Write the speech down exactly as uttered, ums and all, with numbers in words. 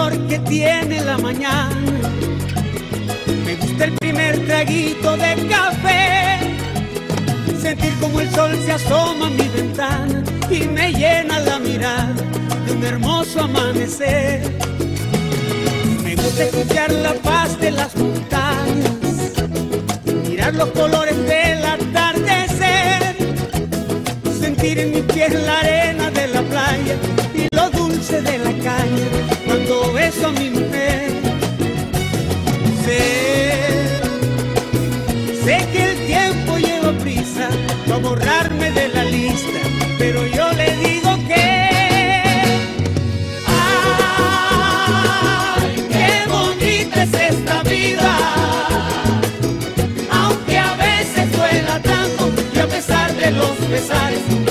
color que tiene la mañana. Me gusta el primer traguito de café, sentir como el sol se asoma a mi ventana y me llena la mirada de un hermoso amanecer. Me gusta escuchar la paz de las montañas, mirar los colores del atardecer, sentir en mi piel la arena de la playa y lo dulce de la caña cuando beso a mi mujer. Sé, sé que el tiempo lleva prisa para borrarme de la lista, pero yo le digo que ¡ay, qué bonita es esta vida! Aunque a veces duela tanto y a pesar de los pesares